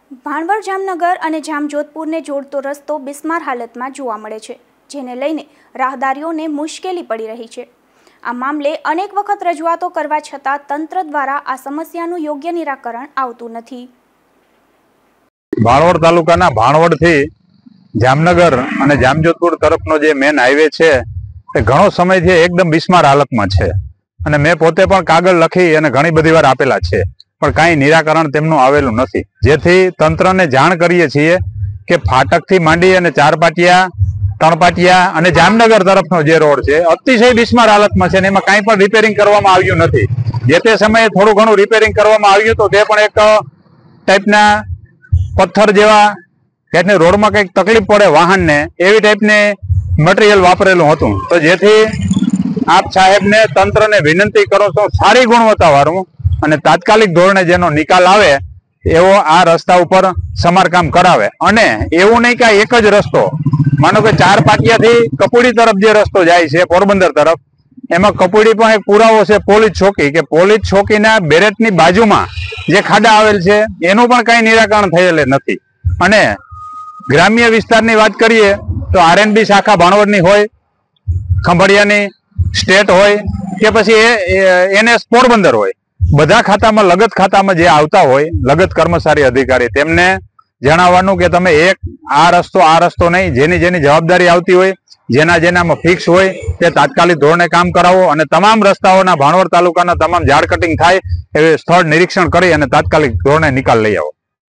ભાણવડ જામનગર અને જામજોધપુરને જોડતો રસ્તો બિસ્માર હાલતમાં જોવા મળે છે, જેને લઈને રાહદારીઓને મુશ્કેલી પડી રહી છે। આ મામલે અનેક વખત રજૂઆતો કરવા છતાં તંત્ર દ્વારા આ સમસ્યાનું યોગ્ય નિરાકરણ આવતું નથી। ભાણવડ તાલુકાના ભાણવડથી જામનગર અને જામજોધપુર તરફનો જે મેન હાઈવે છે તે ઘણો સમયથી એકદમ બિસ્માર હાલતમાં છે અને મેં પોતે પણ કાગળ લખી અને ઘણી બધી વાર આપેલા છે, પણ કાંઈ નિરાકરણ તેમનું આવેલું નથી। જેથી તંત્રને જાણ કરીએ છીએ કે ફાટકથી માંડી અને ચારપાટિયા, ત્રણપાટિયા અને જામનગર તરફનો જે રોડ છે અતિશય બિસ્માર હાલતમાં છે અને એમાં કાંઈ પણ રિપેરિંગ કરવામાં આવ્યું નથી। જે તે સમયે થોડું ઘણું રિપેરિંગ કરવામાં આવ્યું તો તે પણ એક ટાઈપના પથ્થર જેવા કે રોડમાં કંઈક તકલીફ પડે વાહનને એવી ટાઈપની મટીરિયલ વાપરેલું હતું। તો જેથી આપ સાહેબને તંત્રને વિનંતી કરો છો સારી ગુણવત્તાવાળું અને તાત્કાલિક ધોરણે જેનો નિકાલ આવે એવો આ રસ્તા ઉપર સમારકામ કરાવે। અને એવું નહીં કે એક જ રસ્તો, માનો કે ચારપાટિયાથી કપુડી તરફ જે રસ્તો જાય છે પોરબંદર તરફ, એમાં કપુડી પણ એક પુરાવો છે પોલીસ ચોકી, કે પોલીસ ચોકીના બેરેટની બાજુમાં જે ખાડા આવેલ છે એનું પણ કઈ નિરાકરણ થયેલ નથી। અને ગ્રામ્ય વિસ્તારની વાત કરીએ તો આરએનબી શાખા ભાણવડની હોય, ખંભાળિયાની સ્ટેટ હોય કે પછી એનએસ પોરબંદર હોય, બધા ખાતામાં લગત ખાતામાં જે આવતા હોય લગત કર્મચારી અધિકારી તેમને જણાવવાનું કે તમે આ રસ્તો નહીં, જેની જવાબદારી આવતી હોય, જેનામાં ફિક્સ હોય તે તાત્કાલિક ધોરણે કામ કરાવો અને તમામ રસ્તાઓના ભાણવડ તાલુકાના તમામ ઝાડ કટિંગ થાય એવી સ્થળ નિરીક્ષણ કરી અને તાત્કાલિક ધોરણે નિકાલ લઈ આવો।